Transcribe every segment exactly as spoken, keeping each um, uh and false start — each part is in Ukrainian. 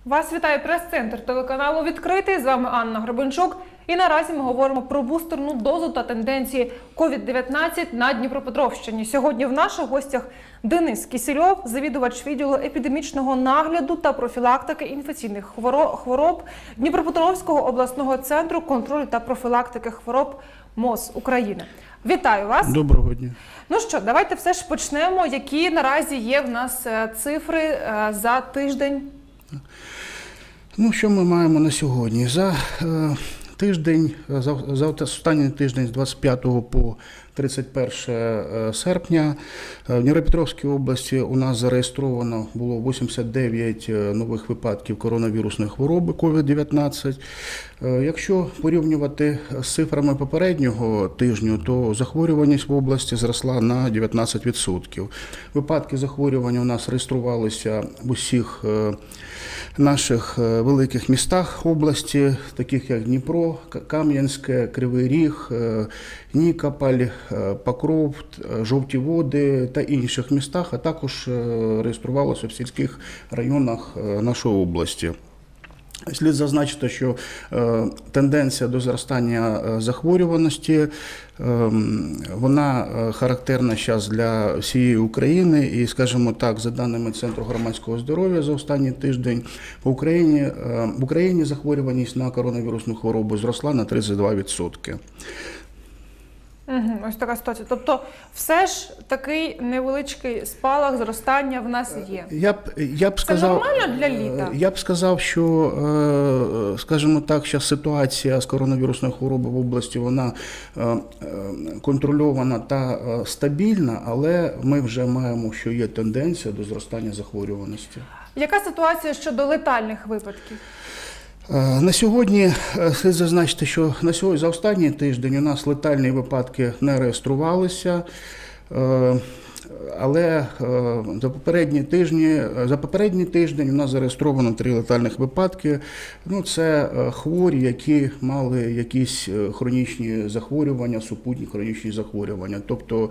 Вас вітає прес-центр телеканалу «Відкритий». З вами Анна Гребенчук. І наразі ми говоримо про бустерну дозу та тенденції ковід дев'ятнадцять на Дніпропетровщині. Сьогодні в наших гостях Денис Кісельов, завідувач відділу епідемічного нагляду та профілактики інфекційних хвороб Дніпропетровського обласного центру контролю та профілактики хвороб МОЗ України. Вітаю вас. Доброго дня. Ну що, давайте все ж почнемо. Які наразі є в нас цифри за тиждень? Ну, що ми маємо на сьогодні? За е, тиждень, за, за останній тиждень з двадцять п'ятого по тридцять перше серпня в Дніпропетровській області у нас зареєстровано було вісімдесят дев'ять нових випадків коронавірусної хвороби ковід дев'ятнадцять. Якщо порівнювати з цифрами попереднього тижню, то захворюваність в області зросла на дев'ятнадцять відсотків. Випадки захворювання у нас реєструвалися в усіх наших великих містах області, таких як Дніпро, Кам'янське, Кривий Ріг, Нікополь, Покров, Жовті Води та інших містах, а також реєструвалося в сільських районах нашої області. Слід зазначити, що е, тенденція до зростання захворюваності, е, вона характерна зараз для всієї України і, скажімо так, за даними Центру громадського здоров'я за останній тиждень в Україні, е, в Україні захворюваність на коронавірусну хворобу зросла на тридцять два відсотки. Угу, ось така ситуація. Тобто все ж такий невеличкий спалах зростання в нас є. Я б, я б сказав, це нормально для літа? Я б сказав, що, скажімо так, що ситуація з коронавірусною хворобою в області, вона контрольована та стабільна, але ми вже маємо, що є тенденція до зростання захворюваності. Яка ситуація щодо летальних випадків? На сьогодні слід зазначити, що на сьогодні за останній тиждень у нас летальні випадки не реєструвалися, але за попередні тижні, за попередній тиждень у нас зареєстровано три летальних випадки. Ну, це хворі, які мали якісь хронічні захворювання, супутні хронічні захворювання. Тобто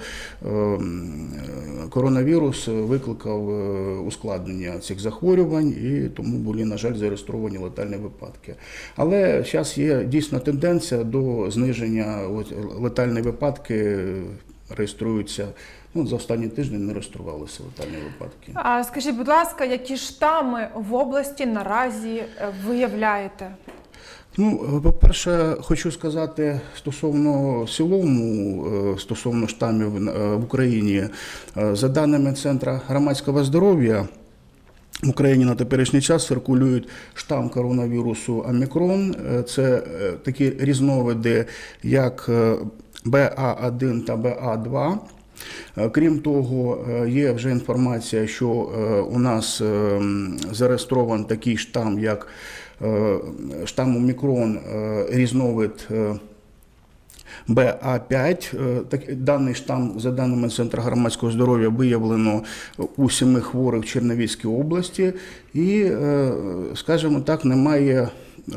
коронавірус викликав ускладнення цих захворювань і тому були, на жаль, зареєстровані летальні випадки. Але зараз є дійсно тенденція до зниження, летальні випадки реєструються. Ну, за останні тижні не реєструвалися летальні випадки. А скажіть, будь ласка, які штами в області наразі виявляєте? Ну, по-перше, хочу сказати стосовно в цілому, стосовно штамів в Україні. За даними Центру громадського здоров'я, в Україні на теперішній час циркулюють штам коронавірусу Омікрон. Це такі різновиди, як Б А один та Б А два. Крім того, є вже інформація, що у нас зареєстрований такий штам, як штам Омікрон, різновид Б А п'ять. Даний штам, за даними Центру громадського здоров'я, виявлено у семи хворих в Чернівецькій області. І, скажімо так, немає...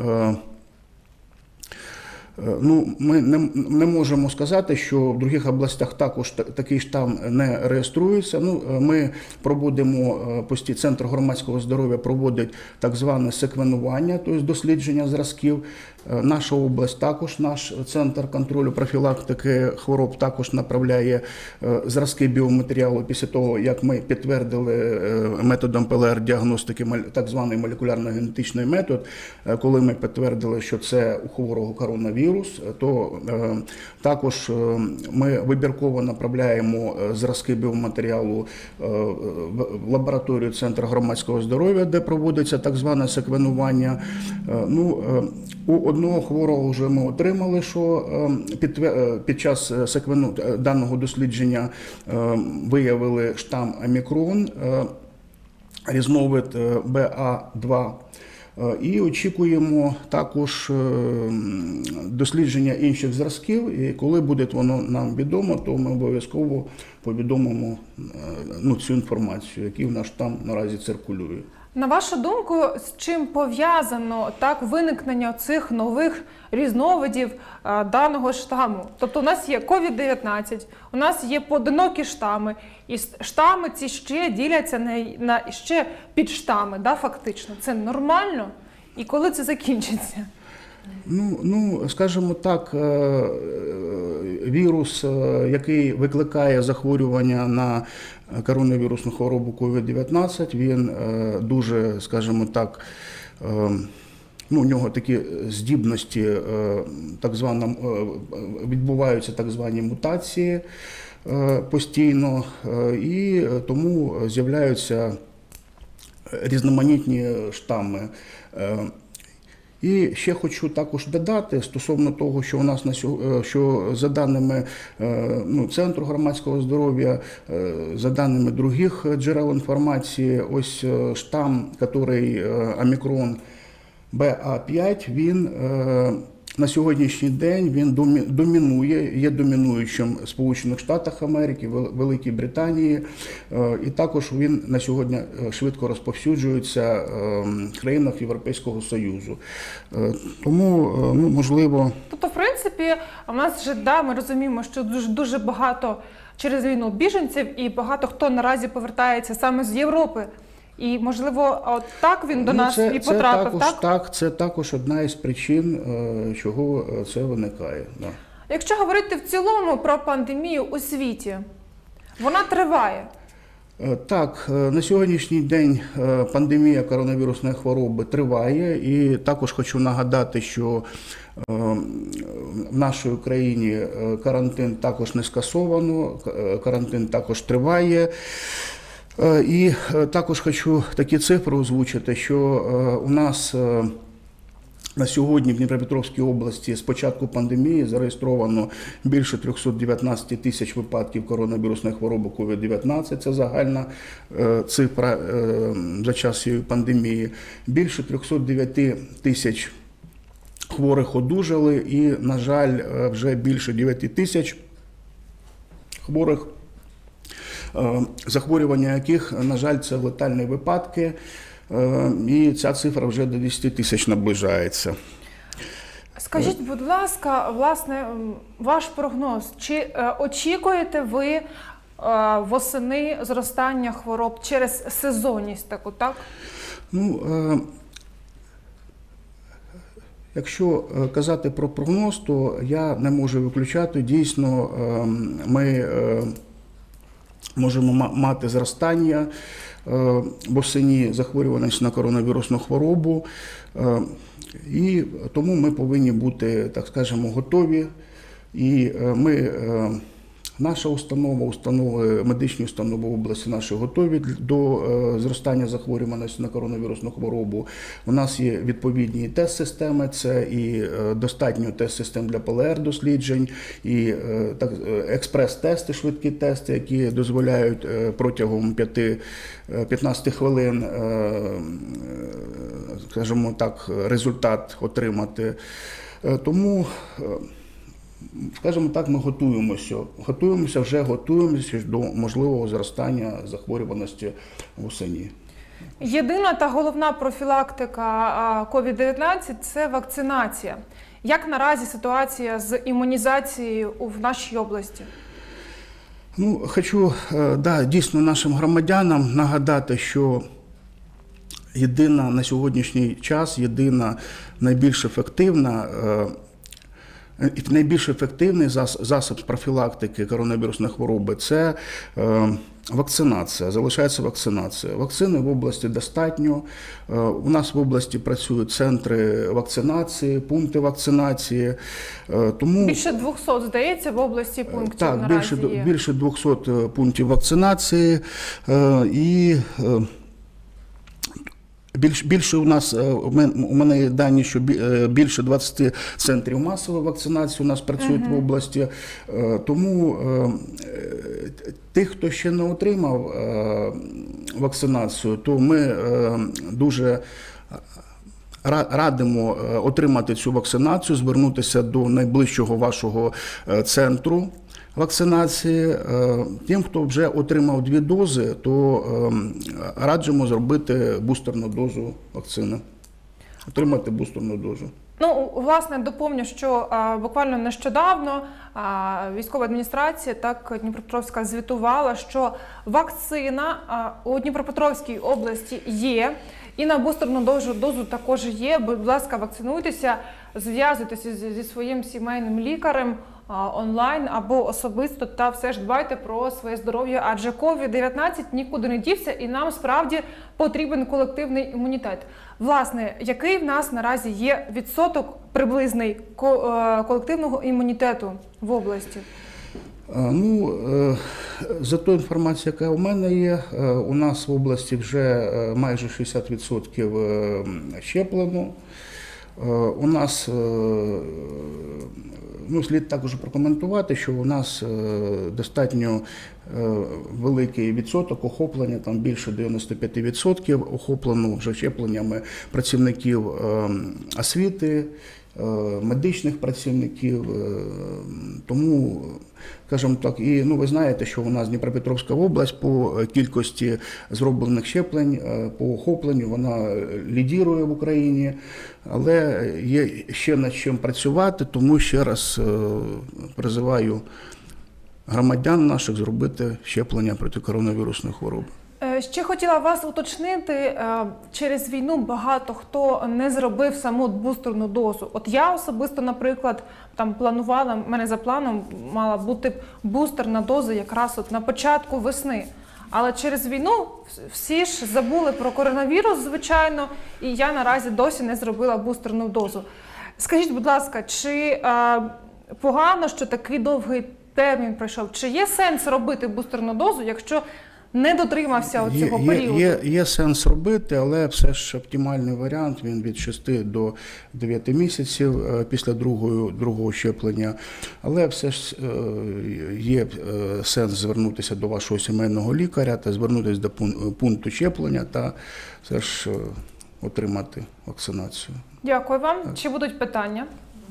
Ну, ми не, не можемо сказати, що в інших областях також такий штам не реєструється. Ну, ми проводимо, Центр громадського здоров'я проводить так зване секвенування, тобто дослідження зразків. Наша область також, наш Центр контролю профілактики хвороб також направляє зразки біоматеріалу після того, як ми підтвердили методом П Л Р-діагностики, так званий молекулярно-генетичний метод, коли ми підтвердили, що це у хворого коронавірус, то е, також ми вибірково направляємо зразки біоматеріалу е, в лабораторію Центру громадського здоров'я, де проводиться так зване секвенування. Е, ну, е, у одного хворого вже ми отримали, що е, під, е, під час секвену, даного дослідження е, виявили штам Омікрон, е, різновид Б А два. І очікуємо також дослідження інших зразків, і коли буде воно нам відомо, то ми обов'язково повідомимо ну, цю інформацію, яка в нас там наразі циркулює. На вашу думку, з чим пов'язано так виникнення цих нових різновидів а, даного штаму? Тобто у нас є ковід дев'ятнадцять, у нас є поодинокі штами, і штами ці ще діляться на, на ще підштами, да, фактично. Це нормально? І коли це закінчиться? Ну, ну, скажімо так, вірус, який викликає захворювання на коронавірусну хворобу ковід дев'ятнадцять, він дуже, скажімо так, ну, у нього такі здібності, так звано, відбуваються так звані мутації постійно, і тому з'являються різноманітні штами. І ще хочу також додати стосовно того, що у нас на сьогодні, що за даними ну, Центру громадського здоров'я, за даними других джерел інформації, ось штам, який омікрон Б А п'ять, він на сьогоднішній день він домінує, є домінуючим в Сполучених Штатах Америки, Великій Британії, і також він на сьогодні швидко розповсюджується в країнах Європейського Союзу. Тому, ну, можливо... Тобто, в принципі, у нас вже, да, ми розуміємо, що дуже, дуже багато через війну біженців і багато хто наразі повертається саме з Європи. І, можливо, от так він до ну, нас це, і потрапив, це також, так? Так, це також одна із причин, чого це виникає. Да. Якщо говорити в цілому про пандемію у світі, вона триває. Так, на сьогоднішній день пандемія коронавірусної хвороби триває, і також хочу нагадати, що в нашій Україні карантин також не скасовано, карантин також триває. І також хочу такі цифри озвучити, що у нас на сьогодні в Дніпропетровській області з початку пандемії зареєстровано більше триста дев'ятнадцять тисяч випадків коронавірусної хвороби ковід дев'ятнадцять, це загальна цифра за час цієї пандемії. Більше триста дев'ять тисяч хворих одужали і, на жаль, вже більше дев'ять тисяч хворих, захворювання яких, на жаль, це летальні випадки, і ця цифра вже до десять тисяч наближається. Скажіть, будь ласка, власне, ваш прогноз, чи очікуєте ви восени зростання хвороб через сезонність таку, так? Ну, якщо казати про прогноз, то я не можу виключати, дійсно, ми можемо мати зростання восени захворюваності на коронавірусну хворобу, і тому ми повинні бути, так скажемо, готові. І ми, наша установа, установи, медичні установи в області наші готові до зростання захворюваності на коронавірусну хворобу. У нас є відповідні тест-системи, це і достатньо тест-систем для Пе Ел Ер досліджень, і експрес-тести, швидкі тести, які дозволяють протягом п'ятнадцяти хвилин, скажімо так, результат отримати. Тому, скажімо так, ми готуємося. Готуємося, вже готуємося до можливого зростання захворюваності восені. Єдина та головна профілактика ковід дев'ятнадцять – це вакцинація. Як наразі ситуація з імунізацією в нашій області? Ну, хочу, да, дійсно, нашим громадянам нагадати, що єдина на сьогоднішній час, єдина найбільш ефективна І найбільш ефективний засіб профілактики коронавірусної хвороби – це вакцинація, залишається вакцинація. Вакцини в області достатньо. У нас в області працюють центри вакцинації, пункти вакцинації. Тому... Більше двохсот, здається, в області пунктів так, наразі більше, є. більше двохсот пунктів вакцинації. І Більш, більше у нас, у мене є дані, що більше двадцяти центрів масової вакцинації у нас працюють uh-huh. в області. Тому тих, хто ще не отримав вакцинацію, то ми дуже радимо отримати цю вакцинацію, звернутися до найближчого вашого центру вакцинації. Тим, хто вже отримав дві дози, то раджимо зробити бустерну дозу вакцини, отримати бустерну дозу. Ну, власне, доповню, що а, буквально нещодавно а, військова адміністрація, так, Дніпропетровська, звітувала, що вакцина а, у Дніпропетровській області є, і на бустерну дозу, дозу також є. Будь ласка, вакцинуйтеся, зв'язуйтеся зі, зі своїм сімейним лікарем а, онлайн або особисто, та все ж дбайте про своє здоров'я, адже ковід дев'ятнадцять нікуди не дівся, і нам справді потрібен колективний імунітет. Власне, який в нас наразі є відсоток приблизний колективного імунітету в області? Ну, за ту інформацію, яка у мене є, у нас в області вже майже шістдесят відсотків щеплено. У нас, ну, слід також прокоментувати, що у нас достатньо великий відсоток охоплення, там більше дев'яносто п'ять відсотків охоплено вже щепленнями працівників освіти, медичних працівників. Тому, скажімо так, і ну, ви знаєте, що у нас Дніпропетровська область по кількості зроблених щеплень, по охопленню, вона лідірує в Україні, але є ще над чим працювати, тому ще раз призиваю громадян наших зробити щеплення проти коронавірусної хвороби. Ще хотіла вас уточнити, через війну багато хто не зробив саму бустерну дозу. От я особисто, наприклад, там планувала, в мене за планом мала бути бустерна доза якраз от на початку весни. Але через війну всі ж забули про коронавірус, звичайно, і я наразі досі не зробила бустерну дозу. Скажіть, будь ласка, чи а, погано, що такий довгий термін пройшов? Чи є сенс робити бустерну дозу, якщо не дотримався цього є, періоду? Є, є, є сенс робити, але все ж оптимальний варіант, він від шести до дев'яти місяців після другого, другого щеплення. Але все ж є сенс звернутися до вашого сімейного лікаря та звернутися до пункту щеплення та все ж отримати вакцинацію. Дякую вам. Чи будуть питання?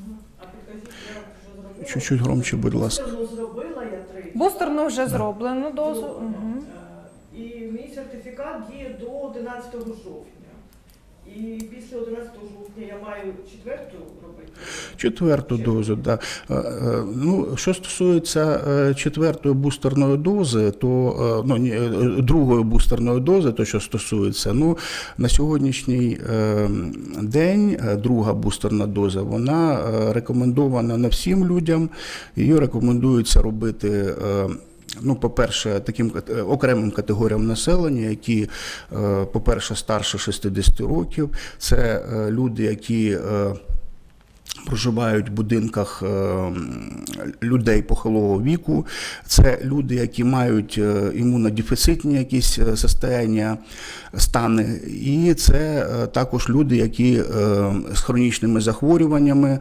Чуть-чуть громче, будь ласка. Зробила я три. Бустерну вже зроблено дозу. Угу. І мій сертифікат діє до одинадцятого жовтня. І після одинадцятого жовтня я маю четверту робити. Четверту дозу, так. Да. Ну, що стосується четвертої бустерної дози, то ну, другої бустерної дози, то що стосується, ну, на сьогоднішній день друга бустерна доза, вона рекомендована не всім людям, її рекомендується робити. Ну, по-перше, таким окремим категоріям населення, які, по-перше, старше шістдесят років, це люди, які проживають в будинках людей похилого віку, це люди, які мають імунодефіцитні якісь состояння, стани, і це також люди, які з хронічними захворюваннями.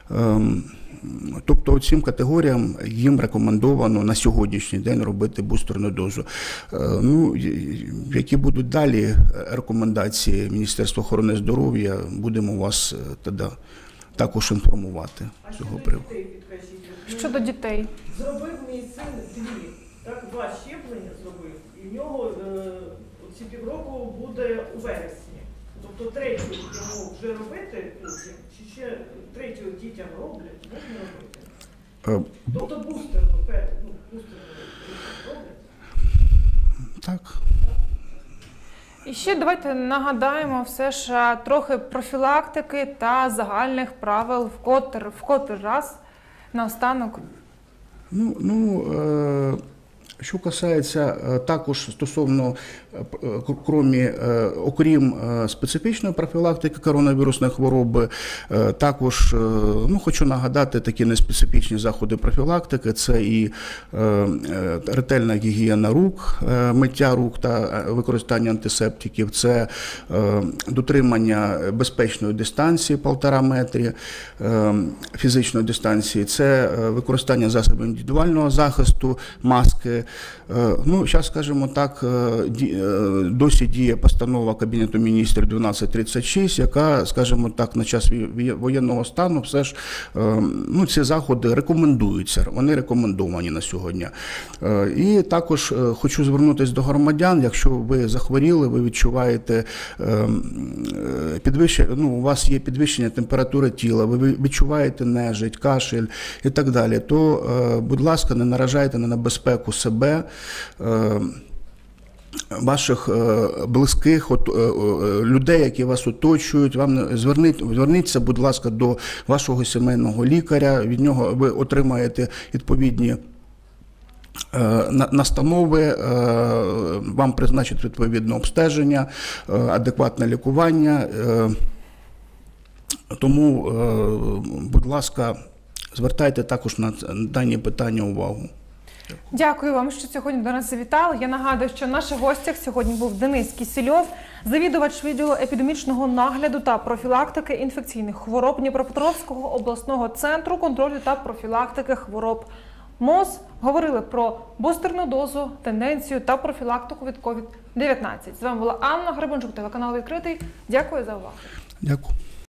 Тобто цим категоріям їм рекомендовано на сьогоднішній день робити бустерну дозу. Ну, які будуть далі рекомендації Міністерства охорони здоров'я, будемо вас тоді також інформувати з цього приводу. Щодо дітей? Зробив мій син дві, так, два щеплення зробив, і в нього е, ці півроку буде у вересні. Тобто третю йому вже робити потім, чи ще третю дітям роблять, можна робити? Тобто бустерну, ну, бустерну роблять? Так. І ще давайте нагадаємо все ж трохи профілактики та загальних правил вкотре, вкотре раз наостанок. Ну, ну е що касається також стосовно, крім, окрім специфічної профілактики коронавірусної хвороби, також, ну, хочу нагадати такі неспецифічні заходи профілактики, це і ретельна гігієна рук, миття рук та використання антисептиків, це дотримання безпечної дистанції півтора метри, фізичної дистанції, це використання засобів індивідуального захисту, маски. Ну, зараз, скажімо так, досі діє постанова Кабінету міністрів дванадцять тридцять шість, яка, скажімо так, на час воєнного стану все ж, ну, ці заходи рекомендуються, вони рекомендовані на сьогодні. І також хочу звернутися до громадян, якщо ви захворіли, ви відчуваєте підвищення, ну, у вас є підвищення температури тіла, ви відчуваєте нежить, кашель і так далі, то, будь ласка, не наражайте на небезпеку себе, ваших близьких, людей, які вас оточують. Вам зверніть, зверніться, будь ласка, до вашого сімейного лікаря, від нього ви отримаєте відповідні настанови, вам призначать відповідне обстеження, адекватне лікування. Тому, будь ласка, звертайте також на дані питання увагу. Дякую вам, що сьогодні до нас завітали. Я нагадую, що в наших гостях сьогодні був Денис Кісельов, завідувач відділу епідемічного нагляду та профілактики інфекційних хвороб Дніпропетровського обласного центру контролю та профілактики хвороб МОЗ. Говорили про бустерну дозу, тенденцію та профілактику від ковід дев'ятнадцять. З вами була Анна Гребенчук, телеканал «Відкритий». Дякую за увагу. Дякую.